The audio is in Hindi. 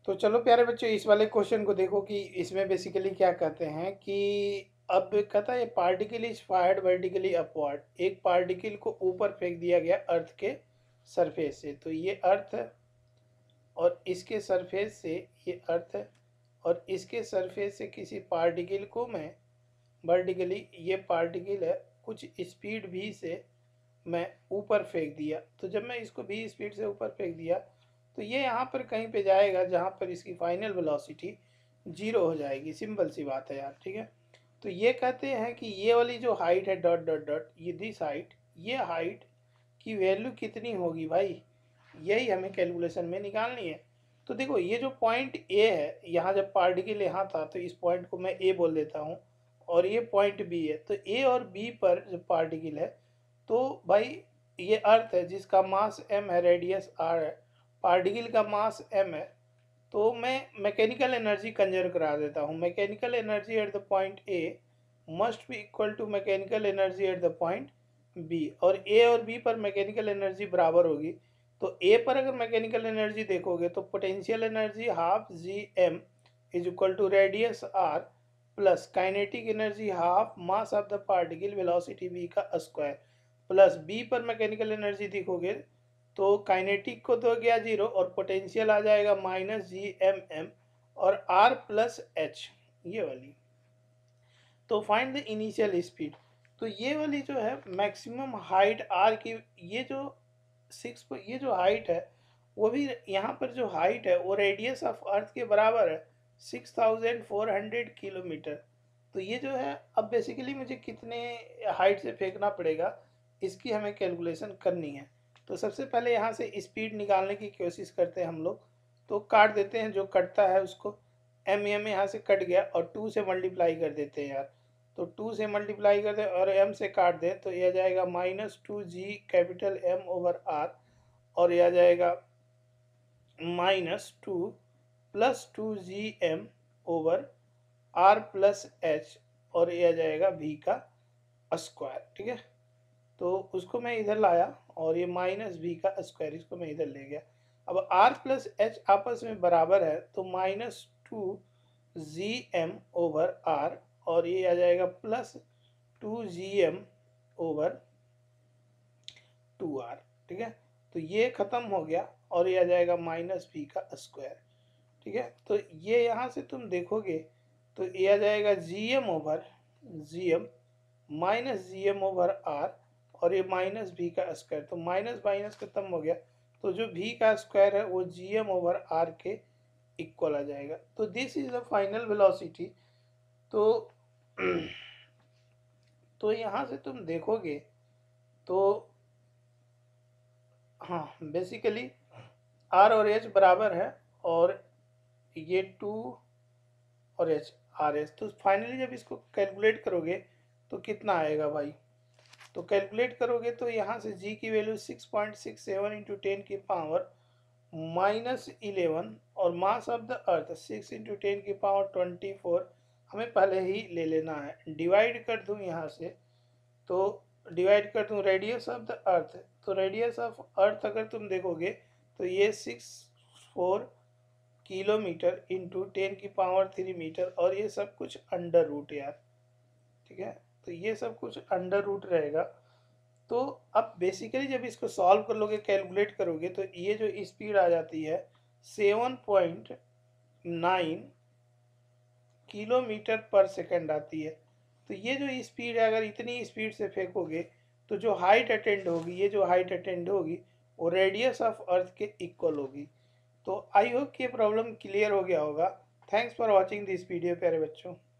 तो चलो प्यारे बच्चों, इस वाले क्वेश्चन को देखो कि इसमें बेसिकली क्या कहते हैं कि अब कहता है particle is fired vertically upward. एक पार्टिकल को ऊपर फेंक दिया गया अर्थ के सरफेस से। तो ये अर्थ है और इसके सरफेस से ये अर्थ है और इसके सरफेस से किसी पार्टिकल को मैं वर्टिकली, ये पार्टिकल है, कुछ स्पीड v से मैं ऊपर फेंक दिया। तो जब मैं इसको v स्पीड से ऊपर फेंक दिया तो ये यहाँ पर कहीं पे जाएगा जहाँ पर इसकी फाइनल वेलोसिटी 0 हो जाएगी। सिंपल सी बात है यार, ठीक है। तो ये कहते हैं कि ये वाली जो हाइट है डॉट डॉट डॉट, ये दिस हाइट, ये हाइट की वैल्यू कितनी होगी भाई, यही हमें कैलकुलेशन में निकालनी है। तो देखो ये जो पॉइंट ए है, यहाँ जब पार्टिकल यहाँ था तो इस पॉइंट को मैं ए बोल देता हूँ और ये पॉइंट बी है। तो ए और बी पर जो पार्टिकल है, तो भाई ये अर्थ है जिसका मास m है, रेडियस r है, पार्टिकल का मास m है। तो मैं मैकेनिकल एनर्जी कंजर्व करा देता हूँ। Mechanical energy at the point A must be equal to mechanical energy at the point B, और ए और बी पर मैकेनिकल एनर्जी बराबर होगी। तो ए पर अगर मैकेनिकल एनर्जी देखोगे तो potential energy half G M is equal to radius R plus kinetic energy half mass of the particle velocity v का स्क्वायर, प्लस बी पर मैकेनिकल एनर्जी देखोगे तो काइनेटिक को तो गया 0 और पोटेंशियल आ जाएगा -GMM और r प्लस h, ये वाली। तो फाइंड द इनिशियल स्पीड। तो ये वाली जो है मैक्सिमम हाइट r की, ये जो हाइट है वो भी, यहाँ पर जो हाइट है वो रेडियस ऑफ अर्थ के बराबर है 6400 किलोमीटर। तो ये जो है, अब बेसिकली मुझे कितने हाइट से फेंकना पड़ेगा इसकी हमें कैलकुलेशन करनी है। तो सबसे पहले यहाँ से स्पीड निकालने की कोशिश करते हैं हम लोग। तो काट देते हैं, जो कटता है उसको, एम यहाँ से कट गया और 2 से मल्टीप्लाई कर देते हैं यार। तो 2 से मल्टीप्लाई कर दें और m से काट दें तो यह जाएगा -2g capital M over r, और यह जाएगा -2 plus 2gm over r plus h, और यह जाएगा v का स्क्वायर, ठीक है। तो उसको मैं इधर लाया और ये -v का स्क्वायर, इसको मैं इधर ले गया। अब r प्लस h आपस में बराबर है तो -2gm ओवर r, और ये आ जाएगा प्लस 2gm ओवर 2r, ठीक है। तो ये खत्म हो गया और ये आ जाएगा -v का स्क्वायर, ठीक है। तो ये यहाँ से तुम देखोगे तो ये आ जाएगा gm over gm minus gm over r, और ये -v का स्क्वायर। तो माइनस माइनस खत्म हो गया, तो जो v का स्क्वायर है वो gm ओवर r के इक्वल आ जाएगा। तो this is the final velocity. तो तो यहाँ से तुम देखोगे तो हाँ, बेसिकली r और h बराबर है और ये 2 और h RS। तो फाइनली जब इसको कैलकुलेट करोगे तो कितना आएगा भाई, तो कैलकुलेट करोगे तो यहाँ से g की वैल्यू 6.67 इंटू 10 की पावर -11 और mass of the earth 6 into 10 की पावर 24 हमें पहले ही ले लेना है। डिवाइड कर दूँ यहाँ से, तो डिवाइड कर दूँ रेडियस ऑफ द अर्थ। तो रेडियस ऑफ अर्थ अगर तुम देखोगे तो ये 64 किलोमीटर इंटू 10 की पावर 3 मीटर, और ये सब कुछ अंडर रूट यार, ठीक है। तो ये सब कुछ अंडर रूट रहेगा। तो अब बेसिकली जब इसको सॉल्व कर लोगे, कैलकुलेट करोगे, तो ये जो स्पीड आ जाती है 7.9 किलोमीटर पर सेकंड आती है। तो ये जो स्पीड है, अगर इतनी स्पीड से फेंकोगे तो जो हाइट अटेंड होगी, ये जो हाइट अटेंड होगी वो रेडियस ऑफ अर्थ के इक्वल होगी। तो आई होप कि ये प्रॉब्लम क्लियर हो गया होगा। Thanks for watching this video प्यारे बच्चों।